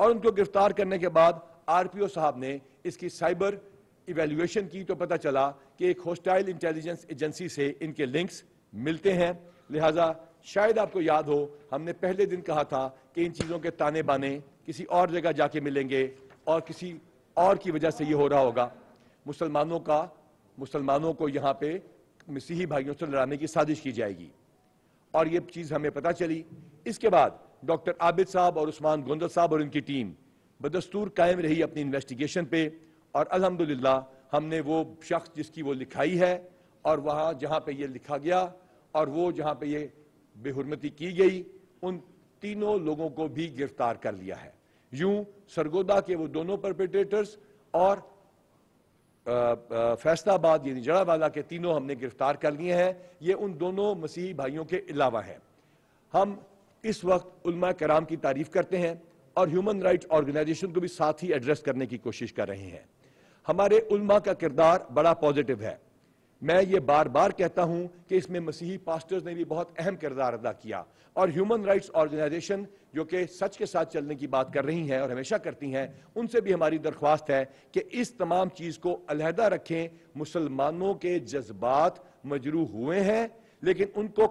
اور ان کو گرفتار کرنے کے بعد آر پی او صاحب نے اس کی سائبر ایویلیویشن کی تو پتہ چلا کہ ایک ہوسٹائل انٹیلیجنس ایجنسی سے ان کے لنکس ملتے ہیں. لہٰذا شاید آپ کو یاد ہو ہم نے پہلے دن کہا تھا کہ ان چیزوں کے تانے بانے کسی اور جگہ جا کے ملیں گے اور کسی اور کی وجہ سے یہ ہو رہا ہوگا. مسلمانوں کو یہاں پہ مسیحی بھائیوں سے لڑانے کی سازش کی جائے گی اور یہ چیز ہمیں پتہ چلی. اس کے بعد ڈاکٹر عابد صاحب اور عثمان گوندل صاحب اور ان کی ٹیم بدستور قائم رہی اپنی انویسٹیگیشن پہ اور الحمدللہ ہم نے وہ شخص جس کی وہ لکھائی ہے اور وہاں جہاں پہ یہ لکھا گیا اور وہ جہاں پہ یہ بے حرمتی کی گئی ان تینوں لوگوں کو بھی گرفتار کر لیا ہے. یوں سرگودا کے وہ دونوں پرپیٹریٹرز اور فیصلہ آباد یعنی جڑا والا کے تینوں ہم نے گرفتار کر لیے ہیں. یہ ان دونوں مسیحی بھائیوں کے علاوہ ہیں. ہم اس وقت علماء کرام کی تعریف کرتے ہیں اور ہیومن رائٹس آرگنائزیشن کو بھی ساتھ ہی ایڈریس کرنے کی کوشش کر رہے ہیں. ہمارے علماء کا کردار بڑا پازیٹو ہے. میں یہ بار بار کہتا ہوں کہ اس میں مسیحی پاسٹرز نے بھی بہت اہم کردار ادا کیا اور ہیومن رائٹس آرگنائزیشن جو کہ سچ کے ساتھ چلنے کی بات کر رہی ہیں اور ہمیشہ کرتی ہیں ان سے بھی ہماری درخواست ہے کہ اس تمام چیز کو علیحدہ رکھیں. مسلمانوں کے جذبات مجروح ہوئے ہیں لیکن ان کو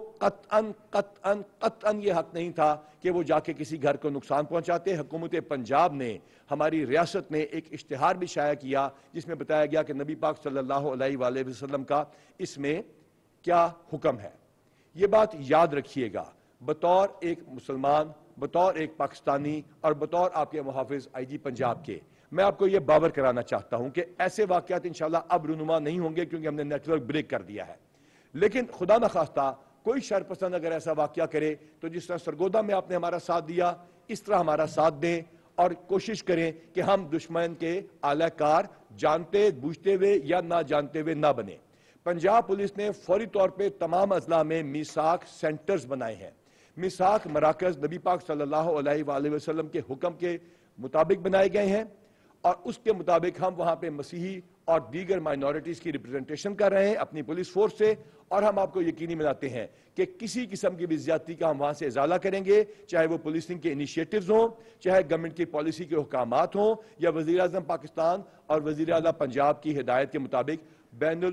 قطعاً یہ حق نہیں تھا کہ وہ جا کے کسی گھر کو نقصان پہنچاتے. حکومت پنجاب نے ہماری ریاست نے ایک اشتہار بھی شائع کیا جس میں بتایا گیا کہ نبی پاک صلی اللہ علیہ وآلہ وسلم کا اس میں کیا حکم ہے. یہ بات یاد رکھیے گا بطور ایک مسلمان، بطور ایک پاکستانی اور بطور آپ کے محافظ آئی جی پنجاب کے. میں آپ کو یہ باور کرانا چاہتا ہوں کہ ایسے واقعات انشاءاللہ اب رونما نہیں ہوں گے کیونکہ ہم نے نیٹ ورک بریک کر دیا ہے. لیکن خدا نخواستہ کوئی شر پسند اگر ایسا واقعہ کرے تو جس طرح سرگودا میں آپ نے ہمارا ساتھ دیا اس طرح ہمارا ساتھ دیں اور کوشش کریں کہ ہم دشمن کے اعلی کار جانتے بوجھتے ہوئے یا نہ جانتے ہوئے نہ بنے. پنجاب پولیس نے فوری طور پہ تمام اضلاع میں میثاق سینٹرز بنائے ہیں. میثاق مراکز نبی پاک صلی اللہ علیہ وآلہ وسلم کے حکم کے مطابق بنائے گئے ہیں اور اس کے مطابق ہم وہاں پہ مسیحی اور دیگر مائنورٹیز کی ریپرزنٹیشن کر رہے ہیں اپنی پولیس فورس سے. اور ہم آپ کو یقینی بناتے ہیں کہ کسی قسم کی بھی زیادتی کا ہم وہاں سے ازالہ کریں گے، چاہے وہ پولیسنگ کے انیشیٹوز ہوں، چاہے گورنمنٹ کی پالیسی کے حکامات ہوں یا وزیر اعظم پاکستان اور وزیر اعلیٰ پنجاب کی ہدایت کے مطابق بین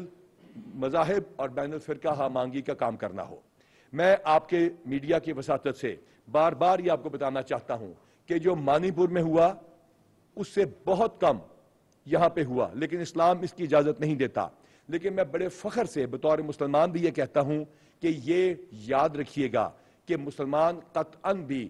المذاہب اور بین الفرقہ ہم آہنگی کا کام کرنا ہو. میں آپ کے میڈیا کی وساطت سے بار بار یہ آپ کو بتانا چاہتا ہوں کہ جو منی پور میں ہوا اس سے بہت کم یہاں پہ ہوا لیکن اسلام اس کی اجازت نہیں دیتا. لیکن میں بڑے فخر سے بطور مسلمان بھی یہ کہتا ہوں کہ یہ یاد رکھیے گا کہ مسلمان قطعاً بھی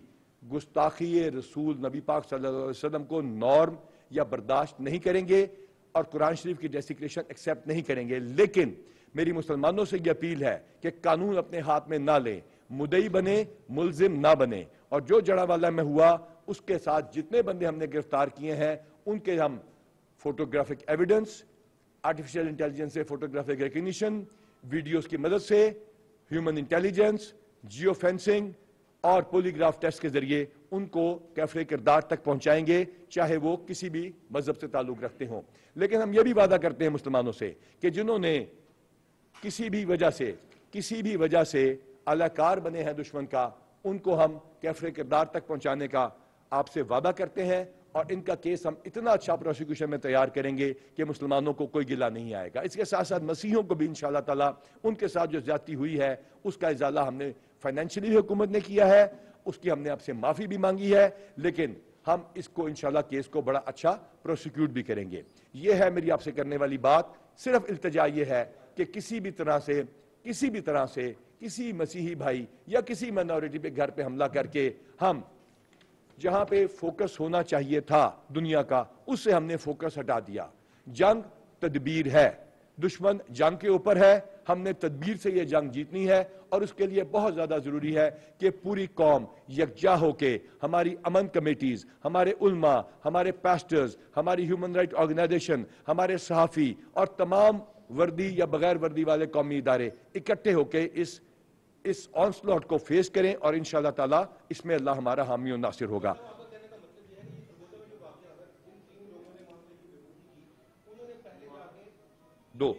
گستاخی رسول نبی پاک صلی اللہ علیہ وسلم کو نارم یا برداشت نہیں کریں گے اور قرآن شریف کی ڈیسیکریشن ایکسیپٹ نہیں کریں گے. لیکن میری مسلمانوں سے یہ اپیل ہے کہ قانون اپنے ہاتھ میں نہ لیں، مدعی بنے، ملزم نہ بنے. اور جو جڑا والا میں ہوا اس کے ساتھ جتنے بندے ہم نے گرفتار کیے ہیں ان کے ہم فوٹوگرافک ایویڈنس، آرٹیفیشل انٹیلیجنس سے فوٹوگرافک ریکگنیشن، ویڈیوز کی مدد سے، ہیومن انٹیلیجنس، جیو فینسنگ اور پولیگراف ٹیسٹ کے ذریعے ان کو کیفر کردار تک پہنچائیں گے چاہے وہ کسی بھی مذہب سے تعلق رکھتے ہوں. لیکن ہم یہ بھی وعدہ کرتے ہیں مسلمانوں سے کہ جنہوں نے کسی بھی وجہ سے اعلی کار بنے ہیں دشمن کا ان کو ہم کیفر کردار تک پہنچانے کا آپ سے وعدہ کرتے ہیں اور ان کا کیس ہم اتنا اچھا پروسیکیوشن میں تیار کریں گے کہ مسلمانوں کو کوئی گلہ نہیں آئے گا. اس کے ساتھ ساتھ مسیحیوں کو بھی انشاءاللہ تعالیٰ ان کے ساتھ جو زیادتی ہوئی ہے اس کا ازالہ ہم نے فائنینشلی حکومت نے کیا ہے، اس کی ہم نے آپ سے معافی بھی مانگی ہے لیکن ہم اس کو انشاءاللہ کیس کو بڑا اچھا پروسیکیوٹ بھی کریں گے. یہ ہے میری آپ سے کرنے والی بات. صرف التجا یہ ہے کہ کسی بھی طرح سے کسی مسیحی بھائی یا کسی مائنورٹی پہ گھر پہ حملہ کر کے ہم جہاں پہ فوکس ہونا چاہیے تھا دنیا کا اس سے ہم نے فوکس ہٹا دیا. جنگ تدبیر ہے، دشمن جنگ کے اوپر ہے، ہم نے تدبیر سے یہ جنگ جیتنی ہے اور اس کے لیے بہت زیادہ ضروری ہے کہ پوری قوم یکجا ہو کے ہماری امن کمیٹیز، ہمارے علماء، ہمارے پاسٹرز، ہماری ہیومن رائٹ آرگنائزیشن، ہمارے صحافی اور تمام وردی یا بغیر وردی والے قومی ادارے اکٹھے ہو کے اس آنسلوٹ کو فیس کریں اور انشاءاللہ تعالیٰ اس میں اللہ ہمارا حامی و ناصر ہوگا. دو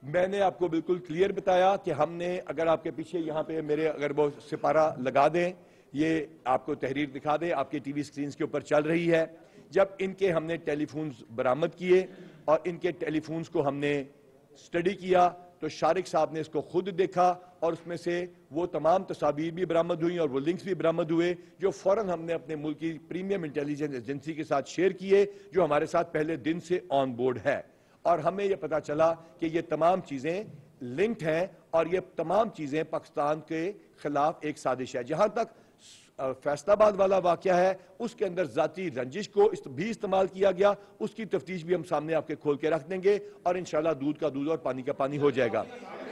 میں نے آپ کو بالکل کلیئر بتایا کہ ہم نے, اگر آپ کے پیچھے یہاں پہ میرے اگر وہ سپارہ لگا دیں, یہ آپ کو تحریر دکھا دیں, آپ کے ٹی وی سکرینز کے اوپر چل رہی ہے. جب ان کے ہم نے ٹیلی فونز برآمد کیے اور ان کے ٹیلی فونز کو ہم نے سٹڈی کیا تو شارق صاحب نے اس کو خود دیکھا اور اس میں سے وہ تمام تصاویر بھی برآمد ہوئیں اور وہ لنکس بھی برآمد ہوئے جو فوراً ہم نے اپنے ملک کی پریمیم انٹیلیجنس ایجنسی کے ساتھ شیئر کیے, جو ہمارے ساتھ پہلے دن سے آن بورڈ ہے. اور ہمیں یہ پتا چلا کہ یہ تمام چیزیں لنکڈ ہیں اور یہ تمام چیزیں پاکستان کے خلاف ایک سازش ہے. جہاں تک فیصل آباد والا واقعہ ہے, اس کے اندر ذاتی رنجش کو بھی استعمال کیا گیا, اس کی تفتیش بھی ہم سامنے آپ کے کھول کے رکھ دیں گے اور انشاءاللہ دودھ کا دودھ اور پانی کا پانی ہو جائے گا.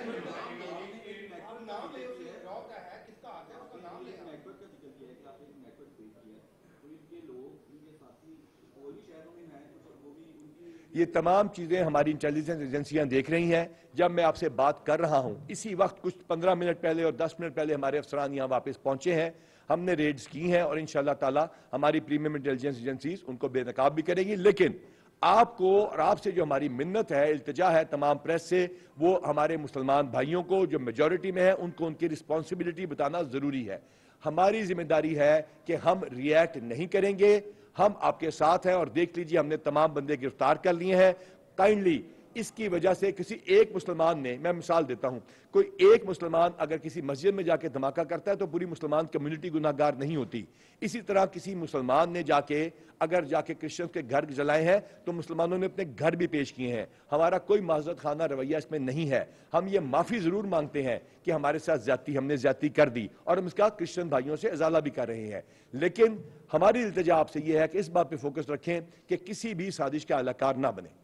یہ تمام چیزیں ہماری انٹیلیجنس ایجنسیاں دیکھ رہی ہیں. جب میں آپ سے بات کر رہا ہوں اسی وقت کچھ 15 منٹ پہلے اور 10 منٹ پہلے ہمارے افسران یہاں واپس پہنچے ہیں. ہم نے ریڈز کی ہیں اور انشاءاللہ تعالی ہماری پریمیم انٹیلیجنس ایجنسیز ان کو بے نقاب بھی کریں گی. لیکن آپ کو اور آپ سے جو ہماری منت ہے, التجا ہے تمام پریس سے, وہ ہمارے مسلمان بھائیوں کو جو میجورٹی میں ہیں ان کو ان کی رسپانسبلٹی بتانا ضروری ہے. ہماری ذمہ داری ہے کہ ہم ریئیکٹ نہیں کریں گے, ہم آپ کے ساتھ ہیں. اور دیکھ لیجئے ہم نے تمام بندے گرفتار کر لیے ہیں. کائنڈلی اس کی وجہ سے کسی ایک مسلمان نے, میں مثال دیتا ہوں, کوئی ایک مسلمان اگر کسی مسجد میں جا کے دھماکہ کرتا ہے تو پوری مسلمان کمیونٹی گناہگار نہیں ہوتی. اسی طرح کسی مسلمان نے اگر جا کے کرسچنز کے گھر جلائے ہیں تو مسلمانوں نے اپنے گھر بھی پیش کیے ہیں. ہمارا کوئی معذرت خانہ رویہ اس میں نہیں ہے. ہم یہ معافی ضرور مانگتے ہیں کہ ہمارے ساتھ ہم نے زیادتی کر دی اور ہم اس کا کرسچن بھائیوں سے ازالہ بھی کر رہے ہیں. لیکن ہماری التجا آپ سے یہ ہے کہ اس بات پہ فوکس رکھیں کہ کسی بھی سازش کا اہل کار نہ بنے.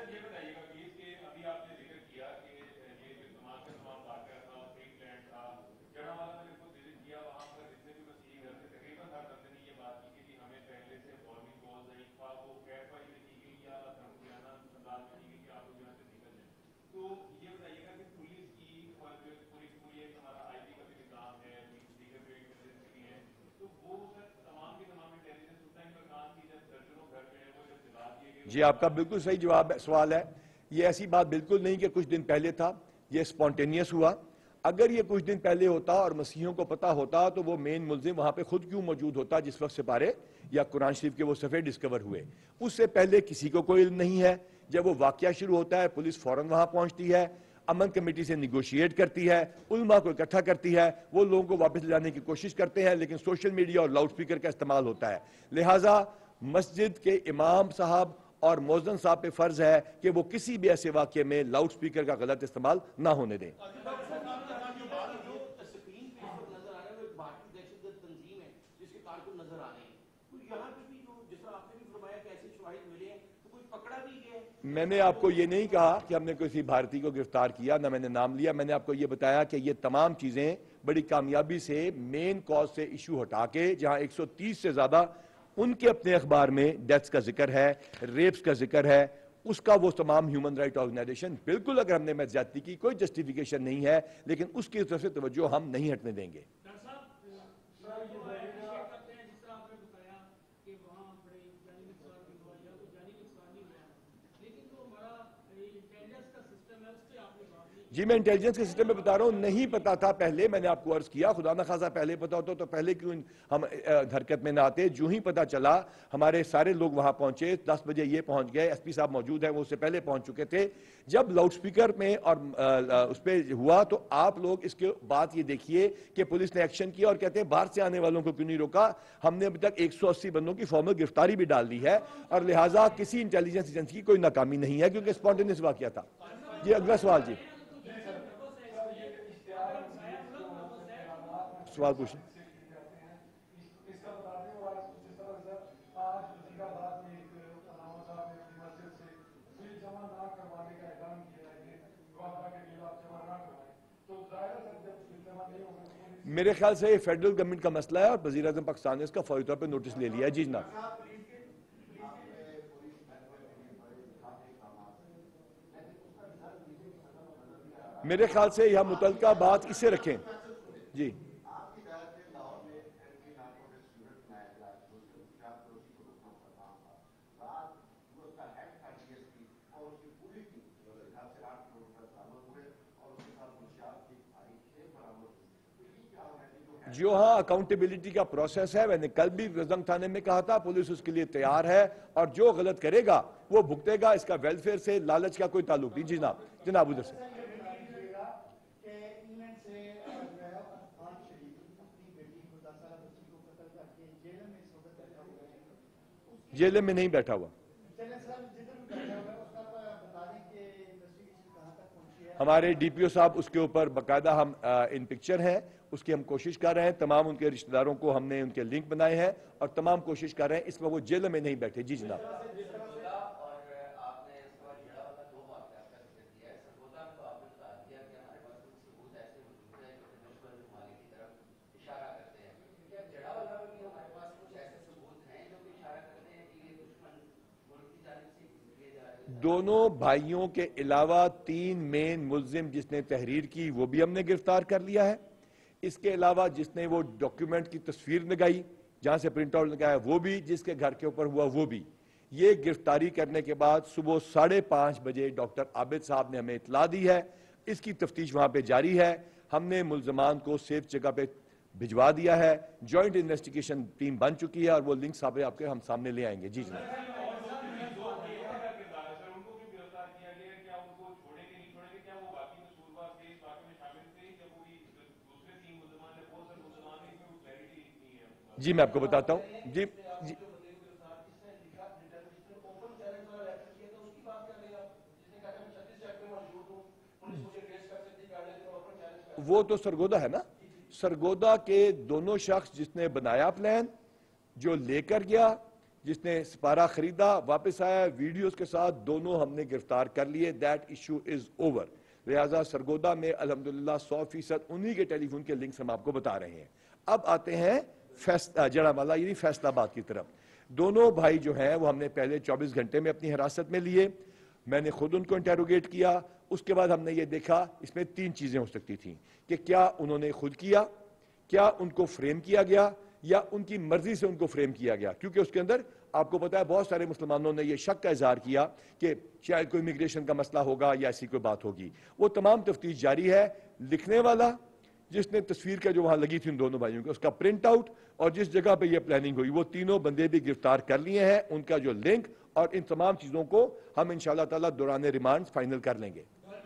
جی آپ کا بالکل صحیح سوال ہے. یہ ایسی بات بالکل نہیں کہ کچھ دن پہلے تھا, یہ سپونٹینیس ہوا. اگر یہ کچھ دن پہلے ہوتا اور مسیحیوں کو پتا ہوتا تو وہ مین ملزم وہاں پہ خود کیوں موجود ہوتا جس وقت سپارے یا قرآن شریف کے وہ صفحے ڈسکور ہوئے. اس سے پہلے کسی کو کوئی علم نہیں ہے. جب وہ واقعہ شروع ہوتا ہے پولیس فوراً وہاں پہنچتی ہے, امن کمیٹی سے نیگوشیٹ کرتی ہے, علماء کو اکٹھا کرتی ہے, وہ لوگوں کو واپس لے جانے کی کوشش کرتے ہیں, لیکن سوشل میڈیا اور لاؤڈ سپیکر کا استعمال ہوتا ہے. لہٰذا مسجد کے امام صاحب اور مؤذن صاحب پہ فرض ہے کہ وہ کسی بھی ایسے واقعے میں لاؤڈ سپیکر کا غلط استعمال نہ ہونے دیں. میں نے آپ کو یہ نہیں کہا کہ ہم نے کسی بھارتی کو گرفتار کیا, نہ میں نے نام لیا. میں نے آپ کو یہ بتایا کہ یہ تمام چیزیں بڑی کامیابی سے مین کاز سے ایشو ہٹا کے, جہاں 130 سے زیادہ ان کے اپنے اخبار میں ڈیتھس کا ذکر ہے, ریپس کا ذکر ہے, اس کا وہ تمام ہیومن رائٹ آرگنائزیشن بالکل, اگر ہم نے زیادتی کی کوئی جسٹیفیکیشن نہیں ہے, لیکن اس کی طرف سے توجہ ہم نہیں ہٹنے دیں گے. جی میں انٹیلیجنس کے سسٹم میں بتا رہا ہوں, نہیں پتا تھا پہلے. میں نے آپ کو عرض کیا خدا نہ خواستہ پہلے پتا ہوتا تو پہلے کیوں ہم حرکت میں نہ آتے. جو ہی پتا چلا ہمارے سارے لوگ وہاں پہنچے, 10 بجے یہ پہنچ گئے, ایس پی صاحب موجود ہیں وہ اس سے پہلے پہنچ چکے تھے. جب لاؤڈ سپیکر میں اور اس پہ ہوا تو آپ لوگ اس کے بعد یہ دیکھیے کہ پولیس نے ایکشن کیا اور کہتے ہیں باہر سے آنے والوں کو کیوں نہیں روکا. ہم نے ابھی تک 180 بندوں کی فارمل گرفتاری بھی ڈال دی ہے اور لہٰذا کسی انٹیلیجنس ایجنسی کی کوئی ناکامی نہیں ہے کیونکہ اسپونٹینیس واقعہ تھا. جی اگلا سوال. جی سوال پوچھیں. میرے خیال سے یہ فیڈرل گورنمنٹ کا مسئلہ ہے اور وزیر اعظم پاکستان نے اس کا فوری طور پہ نوٹس لے لیا ہے. جی جناب. میرے خیال سے یہاں متعلقہ بات اسے رکھیں. جی جو ہاں اکاؤنٹیبلٹی کا پروسیس ہے، میں نے کل بھی رزنگ تھانے میں کہا تھا، پولیس اس کے لیے تیار ہے، اور جو غلط کرے گا وہ بھگتے گا. اس کا ویلفیئر سے، لالچ کا کوئی تعلق نہیں. جناب ادھر سے. جیل میں نہیں بیٹھا ہوا. ہمارے ڈی پی او صاحب اس کے اوپر باقاعدہ ہم ان پکچر ہیں، اس کی ہم کوشش کر رہے ہیں. تمام ان کے رشتہ داروں کو ہم نے ان کے لنک بنائے ہیں اور تمام کوشش کر رہے ہیں. اس میں وہ جیل میں نہیں بیٹھے. جی جناب. دونوں بھائیوں کے علاوہ 3 مین ملزم جس نے تحریر کی وہ بھی ہم نے گرفتار کر لیا ہے. اس کے علاوہ جس نے وہ ڈاکیومنٹ کی تصویر لگائی، جہاں سے پرنٹ آؤٹ لگایا، وہ بھی، جس کے گھر کے اوپر ہوا وہ بھی. یہ گرفتاری کرنے کے بعد صبح 5:30 بجے ڈاکٹر عابد صاحب نے ہمیں اطلاع دی ہے. اس کی تفتیش وہاں پہ جاری ہے. ہم نے ملزمان کو سیف جگہ پہ بھجوا دیا ہے. جوائنٹ انویسٹیگیشن ٹیم بن چکی ہے اور وہ لنک صاحب آپ کے ہم سامنے لے آئیں گے. جی جناب. جی میں آپ کو بتاتا ہوں. جی وہ تو سرگودا ہے نا. سرگودا کے دونوں شخص، جس نے بنایا پلان، جو لے کر گیا، جس نے سپارہ خریدا، واپس آیا ویڈیوز کے ساتھ، دونوں ہم نے گرفتار کر لیے. That issue is over. لہذا سرگودا میں الحمدللہ 100% انہی کے ٹیلی فون کے لنکس ہم آپ کو بتا رہے ہیں. اب آتے ہیں جڑا والا یعنی فیصل آباد کی طرف. دونوں بھائی جو ہیں وہ ہم نے پہلے 24 گھنٹے میں اپنی حراست میں لیے. میں نے خود ان کو انٹیروگیٹ کیا. اس کے بعد ہم نے یہ دیکھا اس میں 3 چیزیں ہو سکتی تھیں کہ کیا انہوں نے خود کیا، کیا ان کو فریم کیا گیا، یا ان کی مرضی سے ان کو فریم کیا گیا. کیونکہ اس کے اندر آپ کو پتا ہے بہت سارے مسلمانوں نے یہ شک کا اظہار کیا کہ شاید کوئی امیگریشن کا مسئلہ ہوگا یا ایسی کوئی بات ہوگی. وہ تمام تفتیش جاری ہے. لکھنے والا، جس نے تصویر کا جو وہاں لگی تھی ان دونوں بھائیوں کے، اس کا پرنٹ آؤٹ، اور جس جگہ پہ یہ پلاننگ ہوئی، وہ تینوں بندے بھی گرفتار کر لیے ہیں. ان کا جو لنک اور ان تمام چیزوں کو ہم انشاءاللہ تعالی دوران ریمانڈ فائنل کر لیں گے.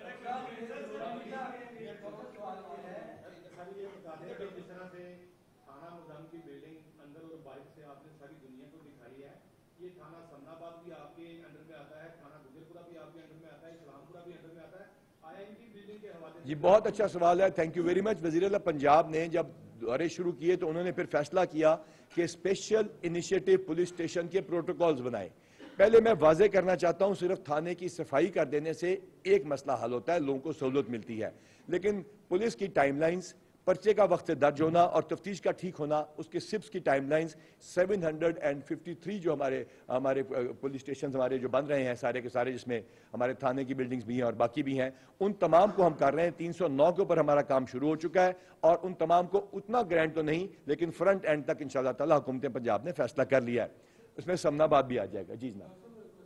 جی بہت اچھا سوال ہے. Thank you very much. وزیر اعلیٰ پنجاب نے جب دورے شروع کیے تو انہوں نے پھر فیصلہ کیا کہ اسپیشل انیشیٹو پولیس اسٹیشن کے پروٹوکالز بنائے. پہلے میں واضح کرنا چاہتا ہوں، صرف تھانے کی صفائی کر دینے سے ایک مسئلہ حل ہوتا ہے، لوگوں کو سہولت ملتی ہے. لیکن پولیس کی ٹائم لائنز، پرچے کا وقت سے درج ہونا اور تفتیش کا ٹھیک ہونا، اس کے سپس کی ٹائم لائنز 753 جو ہمارے پولیس اسٹیشنز ہمارے جو بن رہے ہیں سارے کے سارے، جس میں ہمارے تھانے کی بلڈنگز بھی ہیں اور باقی بھی ہیں، ان تمام کو ہم کر رہے ہیں. 309 کے اوپر ہمارا کام شروع ہو چکا ہے اور ان تمام کو اتنا گرینڈ تو نہیں، لیکن فرنٹ اینڈ تک انشاءاللہ تعالی حکومت پنجاب نے فیصلہ کر لیا ہے. اس میں سمنا آباد بھی آ جائے گا. جی جناب.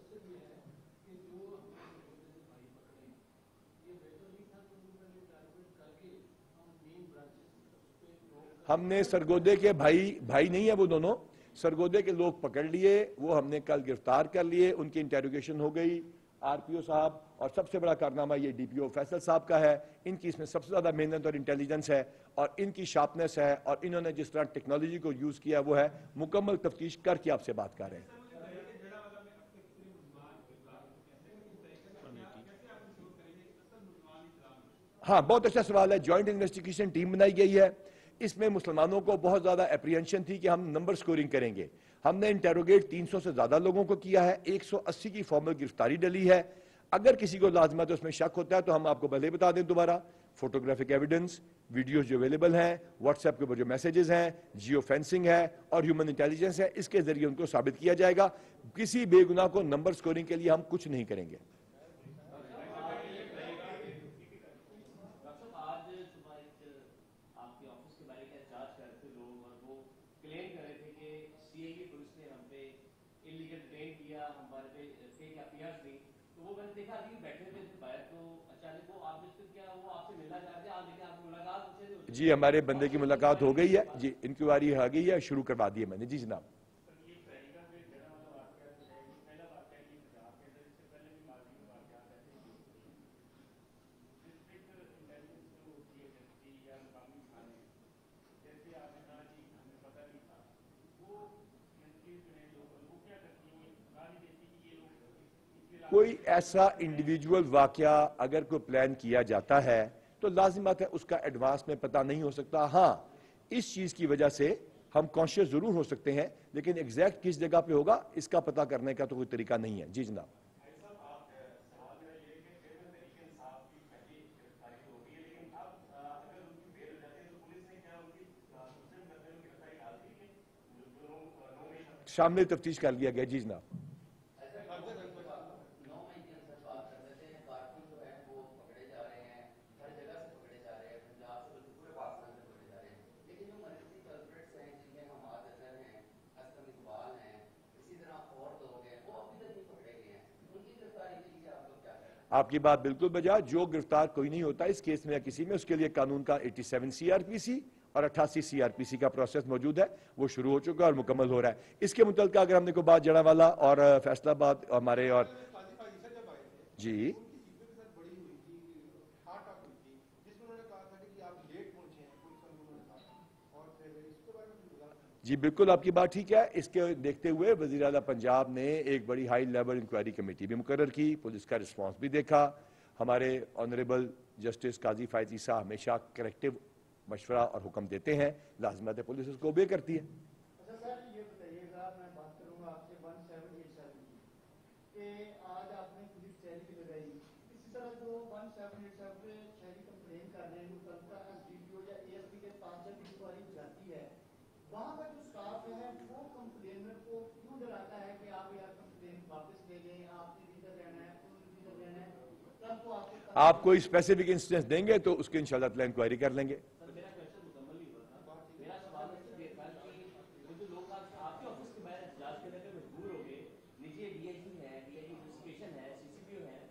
ہم نے سرگودے کے بھائی نہیں ہیں وہ دونوں، سرگودے کے لوگ پکڑ لیے، وہ ہم نے کل گرفتار کر لیے. ان کی انٹیروگیشن ہو گئی. آر پی او صاحب، اور سب سے بڑا کارنامہ یہ ڈی پی او فیصل صاحب کا ہے. ان کی اس میں سب سے زیادہ محنت اور انٹیلیجنس ہے اور ان کی شارپنس ہے، اور انہوں نے جس طرح ٹیکنالوجی کو یوز کیا وہ ہے. مکمل تفتیش کر کے آپ سے بات کر رہے ہیں. ہاں بہت اچھا سوال ہے. جوائنٹ انویسٹیگیشن ٹیم بنائی گئی ہے. اس میں مسلمانوں کو بہت زیادہ اپریہنشن تھی کہ ہم نمبر سکورنگ کریں گے. ہم نے انٹیروگیٹ 300 سے زیادہ لوگوں کو کیا ہے. 180 کی فارمل گرفتاری ڈلی ہے. اگر کسی کو لازمت اس میں شک ہوتا ہے تو ہم آپ کو پہلے بتا دیں دوبارہ، فوٹوگرافک ایویڈنس، ویڈیوز جو اویلیبل ہیں، واٹس ایپ کے اوپر جو میسیجز ہیں، جیو فینسنگ ہے اور ہیومن انٹیلیجنس ہے، اس کے ذریعے ان کو ثابت کیا جائے گا. کسی بے گناہ کو نمبر سکورنگ کے لیے ہم کچھ نہیں کریں گے. جی ہمارے بندے کی ملاقات ہو گئی ہے جی انکوائری آ گئی ہے شروع کروا دی ہے میں نے جی جناب کوئی ایسا انڈیویجول واقعہ اگر کوئی پلان کیا جاتا ہے تو لازمات ہے اس کا ایڈوانس میں پتہ نہیں ہو سکتا ہاں اس چیز کی وجہ سے ہم کانشیس ضرور ہو سکتے ہیں لیکن ایگزیکٹ کس جگہ پہ ہوگا اس کا پتہ کرنے کا تو کوئی طریقہ نہیں ہے جی جناب شامل تفتیش کر لیا گیا جی جناب آپ کی بات بالکل بجا جو گرفتار کوئی نہیں ہوتا اس کیس میں یا کسی میں اس کے لیے قانون کا 87 سی آر پی سی اور 88 سی آر پی سی کا پروسیس موجود ہے وہ شروع ہو چکا اور مکمل ہو رہا ہے اس کے متعلقہ اگر ہم نے کوئی بات جڑا والا اور فیصلہ باد ہمارے اور جی جی بالکل آپ کی بات ٹھیک ہے اس کے دیکھتے ہوئے وزیر اعلیٰ پنجاب نے ایک بڑی ہائی لیول انکوائری کمیٹی بھی مقرر کی پولیس کا رسپانس بھی دیکھا ہمارے آنریبل جسٹس قاضی فائز عیسیٰ ہمیشہ کریکٹیو مشورہ اور حکم دیتے ہیں لازمات پولیس اس کو اوبے کرتی ہے وہاں پر جو سٹاف ہے وہ کمپلینر کو کیوں ڈراتا ہے کہ آپ یار کمپلین واپس لے لیں آپ نے ادھر رہنا ہے ادھر رہنا ہے تب تو آپ کوئی اسپیسیفک انسٹنس دیں گے تو اس کی انشاءاللہ تعالی انکوائری کر لیں گے میرا کوشچن مکمل نہیں ہوا تھا میرا سوال یہ تھا کہ وہ جو لوگ آپ کے آفس کے باہر احتجاج کرنے پہ مجبور ہو گئے نیچے ڈی آئی جی ہے ڈی آئی جی انویسٹیگیشن ہے سی سی پی او ہے